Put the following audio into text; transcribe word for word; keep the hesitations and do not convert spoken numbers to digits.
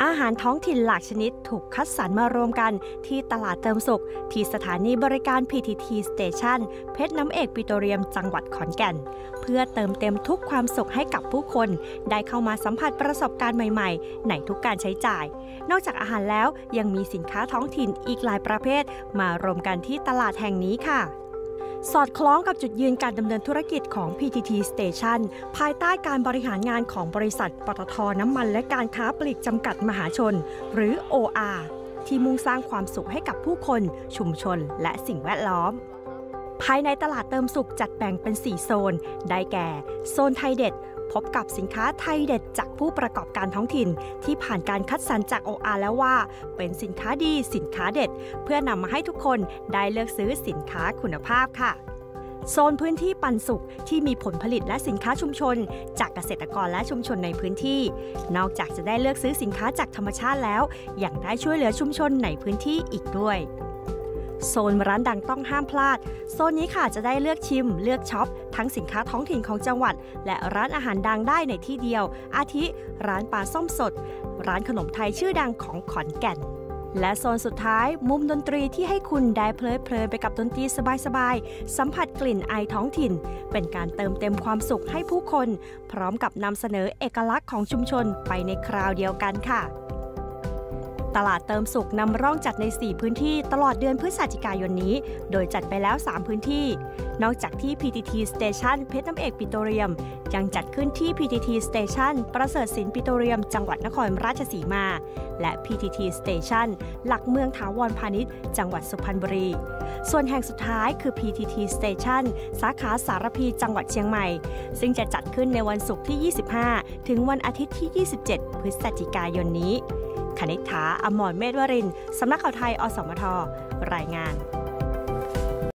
อาหารท้องถิ่นหลากชนิดถูกคัดสรรมารวมกันที่ตลาดเติมสุขที่สถานีบริการ พี ที ที Station เพชรน้ำเอกปิโตรเลียมจังหวัดขอนแก่นเพื่อเติมเต็มทุกความสุขให้กับผู้คนได้เข้ามาสัมผัสประสบการณ์ใหม่ๆในทุกการใช้จ่ายนอกจากอาหารแล้วยังมีสินค้าท้องถิ่นอีกหลายประเภทมารวมกันที่ตลาดแห่งนี้ค่ะสอดคล้องกับจุดยืนการดำเนินธุรกิจของ พี ที ที Station ภายใต้การบริหารงานของบริษัทปตท.น้ำมันและการค้าปลีกจำกัดมหาชนหรือ โอ อาร์ ที่มุ่งสร้างความสุขให้กับผู้คนชุมชนและสิ่งแวดล้อมภายในตลาดเติมสุขจัดแบ่งเป็นสี่โซนได้แก่โซนไทยเด็ดพบกับสินค้าไทยเด็ดจากผู้ประกอบการท้องถิ่นที่ผ่านการคัดสรรจาก โอ อาร์ แล้วว่าเป็นสินค้าดีสินค้าเด็ดเพื่อนำมาให้ทุกคนได้เลือกซื้อสินค้าคุณภาพค่ะโซนพื้นที่ปันสุขที่มีผลผลิตและสินค้าชุมชนจากเกษตรกรและชุมชนในพื้นที่นอกจากจะได้เลือกซื้อสินค้าจากธรรมชาติแล้วยังได้ช่วยเหลือชุมชนในพื้นที่อีกด้วยโซนร้านดังต้องห้ามพลาดโซนนี้ค่ะจะได้เลือกชิมเลือกช็อปทั้งสินค้าท้องถิ่นของจังหวัดและร้านอาหารดังได้ในที่เดียวอาทิร้านปลาส้มสดร้านขนมไทยชื่อดังของขอนแก่นและโซนสุดท้ายมุมดนตรีที่ให้คุณได้เพลิดเพลินไปกับดนตรีสบายๆสัมผัสกลิ่นไอท้องถิ่นเป็นการเติมเต็มความสุขให้ผู้คนพร้อมกับนำเสนอเอกลักษณ์ของชุมชนไปในคราวเดียวกันค่ะตลาดเติมสุขนำร่องจัดในสี่พื้นที่ตลอดเดือนพฤศจิกายนนี้โดยจัดไปแล้วสามพื้นที่นอกจากที่ พี ที ที Station เพชรน้ำเอกปิโตรเลียมยังจัดขึ้นที่ พี ที ที Station ประเสริฐศิลป์ปิโตรเลียมจังหวัดนครราชสีมาและ พี ที ที Station หลักเมืองถาวรพาณิชย์จังหวัดสุพรรณบุรีส่วนแห่งสุดท้ายคือ พี ที ที Station สาขาสารพีจังหวัดเชียงใหม่ซึ่งจะจัดขึ้นในวันศุกร์ที่ ยี่สิบห้า ถึงวันอาทิตย์ที่ ยี่สิบเจ็ด พฤศจิกายนนี้คณิษฐา อมรเมธวรินทร์สำนักข่าวไทย อสมท รายงาน